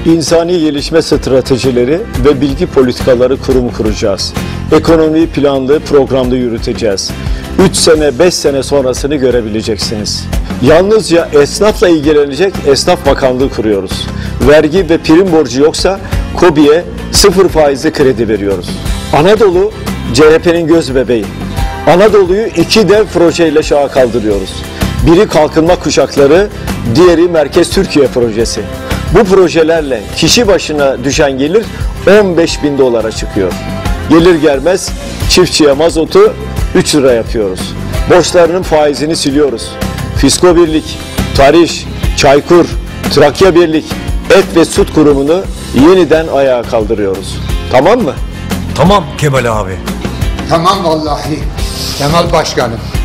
İnsani gelişme stratejileri ve bilgi politikaları kurumu kuracağız. Ekonomiyi planlı, programlı yürüteceğiz. 3 sene, 5 sene sonrasını görebileceksiniz. Yalnızca esnafla ilgilenecek esnaf bakanlığı kuruyoruz. Vergi ve prim borcu yoksa KOBİ'ye 0 faizli kredi veriyoruz. Anadolu, CHP'nin göz bebeği. Anadolu'yu 2 dev projeyle şaha kaldırıyoruz. Biri kalkınma kuşakları, diğeri Merkez Türkiye projesi. Bu projelerle kişi başına düşen gelir 15.000 dolara çıkıyor. Gelir gelmez çiftçiye mazotu 3 lira yapıyoruz. Borçlarının faizini siliyoruz. Fisko Birlik, Tariş, Çaykur, Trakya Birlik, Et ve Süt Kurumu'nu yeniden ayağa kaldırıyoruz. Tamam mı? Tamam Kemal abi. Tamam vallahi Kemal Başkanım.